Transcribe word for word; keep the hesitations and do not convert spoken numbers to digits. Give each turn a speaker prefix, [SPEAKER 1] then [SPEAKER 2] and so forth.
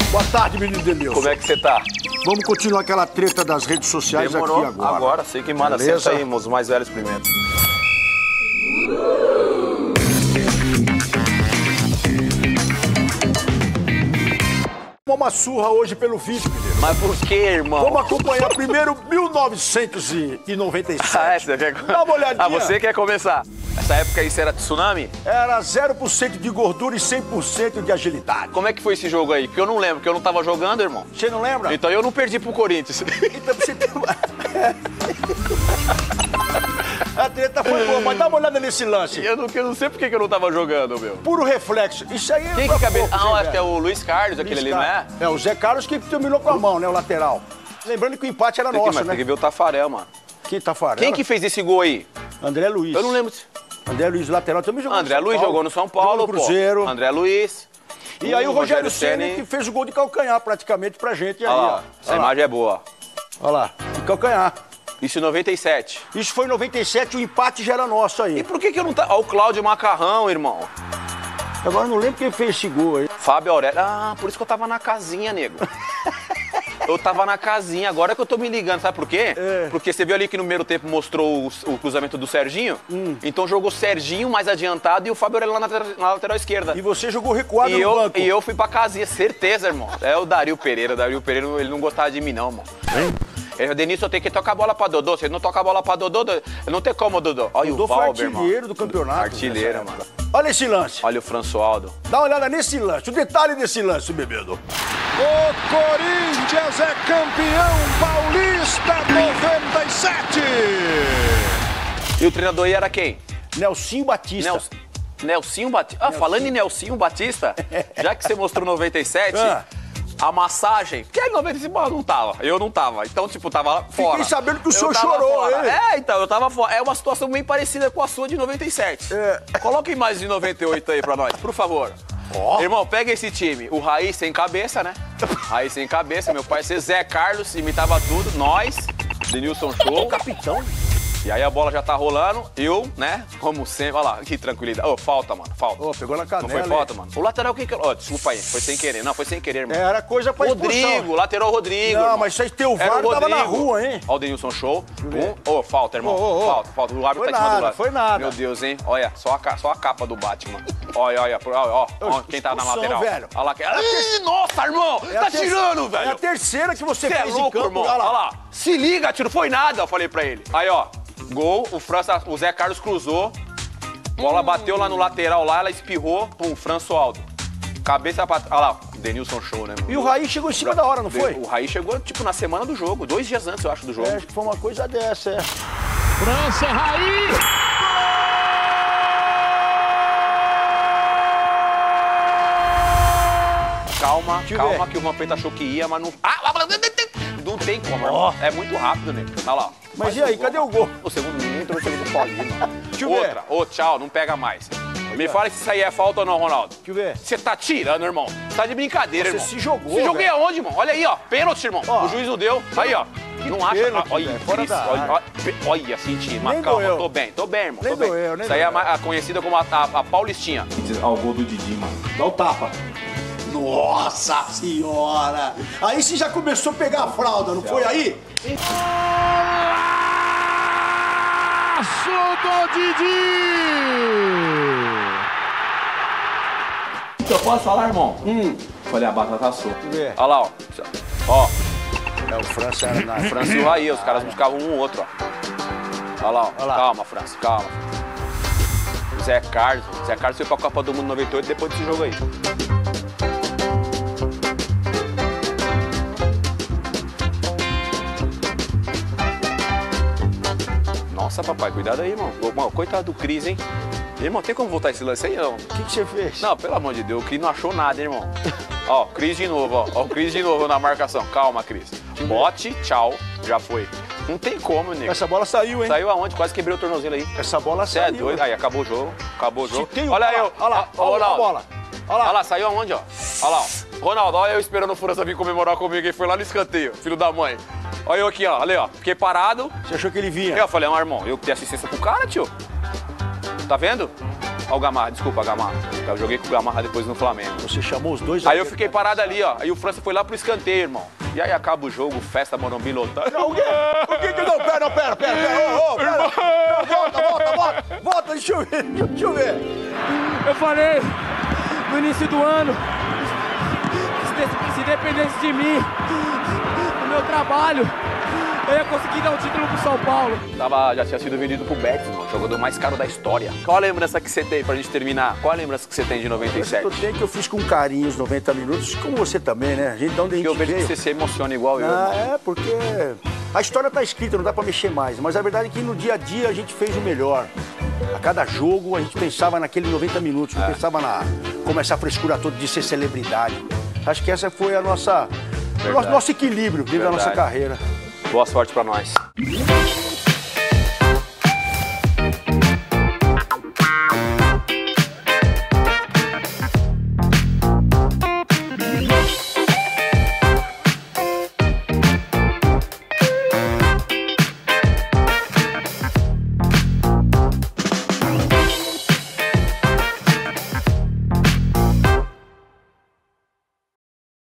[SPEAKER 1] Boa tarde, menino Denilson.
[SPEAKER 2] Como é que você tá?
[SPEAKER 1] Vamos continuar aquela treta das redes sociais.
[SPEAKER 2] Demorou.
[SPEAKER 1] Aqui agora.
[SPEAKER 2] Agora, sei que manda.
[SPEAKER 1] Beleza?
[SPEAKER 2] Senta aí, os mais velhos primeiro.
[SPEAKER 1] Uma surra hoje pelo vídeo, menino.
[SPEAKER 2] Mas por que, irmão?
[SPEAKER 1] Vamos acompanhar primeiro mil novecentos e noventa e sete.
[SPEAKER 2] Ah, é, você quer...
[SPEAKER 1] Dá uma olhadinha.
[SPEAKER 2] Ah, você quer começar? Essa época aí, você era tsunami?
[SPEAKER 1] Era zero por cento de gordura e cem por cento de agilidade.
[SPEAKER 2] Como é que foi esse jogo aí? Porque eu não lembro, porque eu não tava jogando, irmão.
[SPEAKER 1] Você não lembra?
[SPEAKER 2] Então eu não perdi pro Corinthians.
[SPEAKER 1] Então você tem uma... A treta foi boa, mas dá uma olhada nesse lance.
[SPEAKER 2] Eu não, eu não sei por que eu não tava jogando, meu.
[SPEAKER 1] Puro reflexo. Isso aí
[SPEAKER 2] Quem
[SPEAKER 1] é
[SPEAKER 2] que cabe...
[SPEAKER 1] pouco,
[SPEAKER 2] Ah,
[SPEAKER 1] Zé
[SPEAKER 2] acho que é o Luiz Carlos, aquele ali, não é?
[SPEAKER 1] É, o Zé Carlos que terminou com a mão, né, o lateral. Lembrando que o empate era
[SPEAKER 2] Tem que,
[SPEAKER 1] nosso,
[SPEAKER 2] mas
[SPEAKER 1] né?
[SPEAKER 2] tem que ver o Tafarel, mano.
[SPEAKER 1] Quem tá farando?
[SPEAKER 2] Quem que fez esse gol aí?
[SPEAKER 1] André Luiz.
[SPEAKER 2] Eu não lembro.
[SPEAKER 1] André Luiz, lateral, também jogou
[SPEAKER 2] André
[SPEAKER 1] no São
[SPEAKER 2] Luiz
[SPEAKER 1] Paulo.
[SPEAKER 2] jogou no São Paulo,
[SPEAKER 1] jogou no Cruzeiro.
[SPEAKER 2] pô. André Luiz.
[SPEAKER 1] E aí o Rogério,
[SPEAKER 2] Rogério
[SPEAKER 1] Ceni
[SPEAKER 2] Ceni
[SPEAKER 1] que fez o gol de calcanhar praticamente pra gente. E aí,
[SPEAKER 2] Olha
[SPEAKER 1] ó.
[SPEAKER 2] lá, essa
[SPEAKER 1] Olha lá.
[SPEAKER 2] imagem é boa.
[SPEAKER 1] Olha lá, de calcanhar.
[SPEAKER 2] Isso em noventa e sete.
[SPEAKER 1] Isso foi em noventa e sete, o empate já era nosso aí.
[SPEAKER 2] E por que que eu não tá... Ó, o Cláudio Macarrão, irmão.
[SPEAKER 1] Agora eu não lembro quem fez esse gol aí.
[SPEAKER 2] Fábio Aurélio. Ah, por isso que eu tava na casinha, nego. Eu tava na casinha, agora que eu tô me ligando, sabe por quê?
[SPEAKER 1] É.
[SPEAKER 2] Porque você viu ali que no primeiro tempo mostrou o, o cruzamento do Serginho?
[SPEAKER 1] Hum.
[SPEAKER 2] Então jogou o Serginho mais adiantado e o Fábio Aurélio lá na, na lateral esquerda.
[SPEAKER 1] E você jogou recuado
[SPEAKER 2] E
[SPEAKER 1] no
[SPEAKER 2] eu,
[SPEAKER 1] banco.
[SPEAKER 2] e eu fui pra casinha, certeza, irmão. É o Dario Pereira. O Dario Pereira, ele não gostava de mim, não, irmão.
[SPEAKER 1] Hein?
[SPEAKER 2] Ele, Denilson, eu tenho que tocar a bola pra Dodô. Se ele não tocar a bola pra Dodô, não tem como, Dodô. Olha
[SPEAKER 1] Dodô
[SPEAKER 2] o
[SPEAKER 1] foi
[SPEAKER 2] Valber, irmão.
[SPEAKER 1] artilheiro do campeonato.
[SPEAKER 2] Artilheiro,
[SPEAKER 1] nessa
[SPEAKER 2] mano.
[SPEAKER 1] época. Olha esse lance.
[SPEAKER 2] Olha o Françoaldo.
[SPEAKER 1] Dá uma olhada nesse lance, o detalhe desse lance, bebedo. O Corinthians é campeão paulista noventa e sete.
[SPEAKER 2] E o treinador aí era quem?
[SPEAKER 1] Nelsinho Batista.
[SPEAKER 2] Nels... Nelsinho Batista. Ah, falando em Nelsinho Batista, já que você mostrou noventa e sete,
[SPEAKER 1] Ah.
[SPEAKER 2] a massagem, que é noventa e cinco, mas não tava. Eu não tava. Então, tipo, tava lá fora.
[SPEAKER 1] Fiquei sabendo que o
[SPEAKER 2] Eu
[SPEAKER 1] senhor
[SPEAKER 2] tava
[SPEAKER 1] chorou,
[SPEAKER 2] fora.
[SPEAKER 1] hein?
[SPEAKER 2] É, então, eu tava fora. É uma situação bem parecida com a sua de noventa e sete.
[SPEAKER 1] É.
[SPEAKER 2] Coloquem mais de noventa e oito aí pra nós, por favor.
[SPEAKER 1] Ó.
[SPEAKER 2] Irmão, pega esse time. O Raiz sem cabeça, né? Raiz sem cabeça, meu parceiro Zé Carlos, imitava tudo. Nós, Denilson Show.
[SPEAKER 1] O capitão.
[SPEAKER 2] E aí a bola já tá rolando, eu, né, como sempre, olha lá, que tranquilidade. Ô, falta, mano, falta.
[SPEAKER 1] Ô, pegou na canela.
[SPEAKER 2] Não foi
[SPEAKER 1] hein?
[SPEAKER 2] falta, mano? O lateral, quem que... Ó, desculpa aí, foi sem querer. Não, foi sem querer, mano.
[SPEAKER 1] É, era coisa pra expulsão.
[SPEAKER 2] Rodrigo, lateral Rodrigo.
[SPEAKER 1] Não,
[SPEAKER 2] irmão.
[SPEAKER 1] mas isso aí teu
[SPEAKER 2] Era
[SPEAKER 1] V A R
[SPEAKER 2] o
[SPEAKER 1] tava na
[SPEAKER 2] Rodrigo.
[SPEAKER 1] rua, hein?
[SPEAKER 2] Ó o Denilson Show.
[SPEAKER 1] ver.
[SPEAKER 2] Um. Ô, falta, irmão.
[SPEAKER 1] Ô, ô, ô.
[SPEAKER 2] Falta, falta. O árbitro
[SPEAKER 1] Foi
[SPEAKER 2] tá em cima do
[SPEAKER 1] nada,
[SPEAKER 2] lado.
[SPEAKER 1] foi nada.
[SPEAKER 2] Meu Deus, hein? Olha, só a, ca- só a capa do Batman. Olha, olha, ó, ó, ó, quem tá na
[SPEAKER 1] Expulsão,
[SPEAKER 2] lateral.
[SPEAKER 1] velho.
[SPEAKER 2] Olha lá. que- Ih, nossa, irmão!
[SPEAKER 1] É a
[SPEAKER 2] tá
[SPEAKER 1] ter-
[SPEAKER 2] tirando,
[SPEAKER 1] É a
[SPEAKER 2] velho!
[SPEAKER 1] terceira que você
[SPEAKER 2] Você é
[SPEAKER 1] fez em
[SPEAKER 2] louco,
[SPEAKER 1] campo.
[SPEAKER 2] irmão.
[SPEAKER 1] Olha
[SPEAKER 2] Olha
[SPEAKER 1] lá.
[SPEAKER 2] lá. Se liga, tio, não foi nada, eu falei pra ele. Aí, ó, gol, o, França, o Zé Carlos cruzou, bola bateu lá no lateral, lá, ela espirrou, pum, Françoaldo. Cabeça pra... Olha lá, Denilson Show, né?
[SPEAKER 1] E o Raí chegou em cima da hora, não foi?
[SPEAKER 2] O Raí chegou, tipo, na semana do jogo, dois dias antes, eu acho, do jogo.
[SPEAKER 1] É, acho que foi uma coisa dessa, é.
[SPEAKER 3] França, Raí!
[SPEAKER 2] Calma,
[SPEAKER 1] Deixa eu
[SPEAKER 2] calma,
[SPEAKER 1] ver.
[SPEAKER 2] que o Vampeta achou que ia, mas não... Ah, não tem como,
[SPEAKER 1] Ó.
[SPEAKER 2] irmão. É muito rápido, né? Olha lá.
[SPEAKER 1] Mas
[SPEAKER 2] Faz
[SPEAKER 1] e aí,
[SPEAKER 2] gol.
[SPEAKER 1] cadê o gol?
[SPEAKER 2] O segundo, ninguém entrou no segundo pau ali, mano.
[SPEAKER 1] Deixa eu ver.
[SPEAKER 2] Outra, ô, tchau, não pega mais. Me fala se isso aí é falta ou não, Ronaldo.
[SPEAKER 1] Deixa eu ver.
[SPEAKER 2] Você tá tirando, irmão. Tá de brincadeira,
[SPEAKER 1] Você
[SPEAKER 2] irmão.
[SPEAKER 1] se jogou,
[SPEAKER 2] Se joguei
[SPEAKER 1] velho.
[SPEAKER 2] aonde, irmão? Olha aí, ó. Pênalti, irmão.
[SPEAKER 1] Ó.
[SPEAKER 2] O juiz não deu. Aí, ó. Não acha.
[SPEAKER 1] pênalti,
[SPEAKER 2] Ah, olha,
[SPEAKER 1] velho, fora
[SPEAKER 2] Cris,
[SPEAKER 1] da
[SPEAKER 2] olha,
[SPEAKER 1] área.
[SPEAKER 2] olha, olha, senti, mas
[SPEAKER 1] Nem
[SPEAKER 2] calma,
[SPEAKER 1] doeu.
[SPEAKER 2] tô bem, tô bem, irmão.
[SPEAKER 1] Nem
[SPEAKER 2] tô bem.
[SPEAKER 1] doeu, nem
[SPEAKER 2] Isso aí é
[SPEAKER 1] doeu.
[SPEAKER 2] a, a conhecida como a, a, a Paulistinha.
[SPEAKER 4] Ó, o gol do Didi, mano. Dá o tapa.
[SPEAKER 1] Nossa senhora! Aí você já começou a pegar a fralda, não foi aí?
[SPEAKER 3] Golaço do Didi!
[SPEAKER 4] Eu posso falar, irmão?
[SPEAKER 1] Hum.
[SPEAKER 4] Olha, a batata assou.
[SPEAKER 1] Deixa eu ver.
[SPEAKER 2] Olha lá, ó. Ó,
[SPEAKER 1] É, o França era na
[SPEAKER 2] França e o Raí, os caras buscavam um ou outro, ó. Olha lá, ó.
[SPEAKER 1] Olha lá.
[SPEAKER 2] Calma, França, calma. Zé Carlos. Zé Carlos foi pra Copa do Mundo noventa e oito depois desse jogo aí. Nossa, papai, cuidado aí, irmão. Ô, mano, coitado do Cris, hein? Irmão, tem como voltar esse lance aí, não?
[SPEAKER 1] O que, que você fez?
[SPEAKER 2] Não, pelo amor de Deus, o Cris não achou nada, hein, irmão. Ó, Cris de novo, ó. Ó, o Cris de novo na marcação. Calma, Cris. Bote, tchau, já foi. Não tem como, nego.
[SPEAKER 1] Essa bola saiu, hein?
[SPEAKER 2] Saiu aonde? Quase quebrei o tornozelo aí.
[SPEAKER 1] Essa bola
[SPEAKER 2] Você é
[SPEAKER 1] saiu.
[SPEAKER 2] doido. Aí, acabou o jogo. Acabou o
[SPEAKER 1] Se
[SPEAKER 2] jogo.
[SPEAKER 1] tem o-
[SPEAKER 2] Olha aí,
[SPEAKER 1] olha lá, olha lá,
[SPEAKER 2] ó,
[SPEAKER 1] olha a
[SPEAKER 2] Ronaldo.
[SPEAKER 1] bola. Olha lá.
[SPEAKER 2] Olha lá, saiu aonde, ó? Olha lá, ó. Ronaldo, olha eu esperando o França vir comemorar comigo, que foi lá no escanteio, filho da mãe. Olha eu aqui, ó. Olha aí, ó. Fiquei parado.
[SPEAKER 1] Você achou que ele vinha?
[SPEAKER 2] Aí eu falei, ah, irmão, eu que dei assistência pro cara, tio. Tá vendo? Ó, o Gamarra, desculpa, Gamarra. Eu joguei com o Gamarra depois no Flamengo.
[SPEAKER 1] Você chamou os dois...
[SPEAKER 2] Aí eu fiquei parado ali, ó. Aí o França foi lá pro escanteio, irmão. E aí acaba o jogo, festa Morumbi lotado.
[SPEAKER 1] Não, o quê? O que que não? Pera, não, pera, pera, pera. Ô, ô, pera. Não, volta, volta, volta. Volta, deixa eu ver, deixa eu ver.
[SPEAKER 5] Eu falei no início do ano, se, se dependesse de mim, do meu trabalho, eu ia conseguir dar o título pro São Paulo.
[SPEAKER 2] Tava, já tinha sido vendido pro Betis, mano. Jogador mais caro da história. Qual a lembrança que você tem pra gente terminar? Qual a lembrança que você tem de noventa e sete?
[SPEAKER 1] Eu tenho que eu fiz com carinho os noventa minutos, como você também, né? A gente dá onde a gente
[SPEAKER 2] Eu vejo
[SPEAKER 1] veio.
[SPEAKER 2] que você se emociona igual eu.
[SPEAKER 1] Ah,
[SPEAKER 2] irmão.
[SPEAKER 1] é, porque a história tá escrita, não dá pra mexer mais. Mas a verdade é que no dia a dia a gente fez o melhor. A cada jogo a gente pensava naquele noventa minutos, não
[SPEAKER 2] É.
[SPEAKER 1] pensava na como essa frescura toda de ser celebridade. Acho que essa foi a nossa, o nosso, nosso equilíbrio dentro da nossa
[SPEAKER 2] Verdade.
[SPEAKER 1] carreira.
[SPEAKER 2] Boa sorte pra nós.